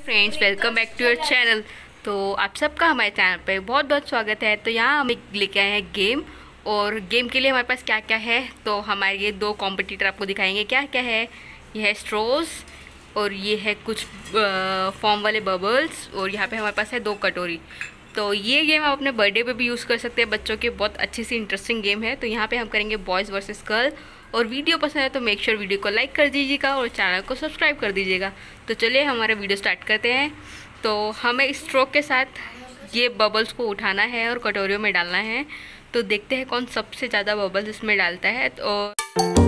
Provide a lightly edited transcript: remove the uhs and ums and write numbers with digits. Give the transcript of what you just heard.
Friends, welcome back to your channel. तो आप सबका हमारे चैनल पे बहुत बहुत स्वागत है। तो यहाँ हम लेके आए हैं गेम, और गेम के लिए हमारे पास क्या क्या है तो हमारे ये दो कॉम्पिटिटर आपको दिखाएंगे क्या क्या है। ये है स्ट्रोज और ये है कुछ फॉर्म वाले बबल्स, और यहाँ पे हमारे पास है 2 कटोरी। तो ये गेम आप अपने बर्थडे पे भी यूज़ कर सकते हैं बच्चों के, बहुत अच्छी सी इंटरेस्टिंग गेम है। तो यहाँ पे हम करेंगे बॉयज़ वर्सेस गर्ल, और वीडियो पसंद है तो मेक श्योर वीडियो को लाइक कर दीजिएगा और चैनल को सब्सक्राइब कर दीजिएगा। तो चलिए हमारा वीडियो स्टार्ट करते हैं। तो हमें स्ट्रोक के साथ ये बबल्स को उठाना है और कटोरियों में डालना है। तो देखते हैं कौन सबसे ज़्यादा बबल्स इसमें डालता है। तो